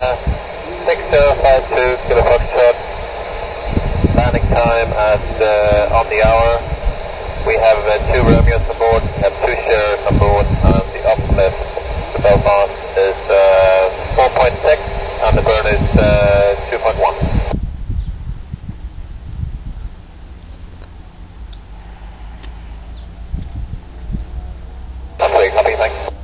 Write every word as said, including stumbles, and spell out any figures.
Uh, six zero five two Kilo Foxtrot, landing time at uh, on the hour. We have uh, two Romeos on board, we have two Sharers on board, and the uplift to Belfast is uh, four point six and the burn is uh, two point one. That's great, copy, thanks.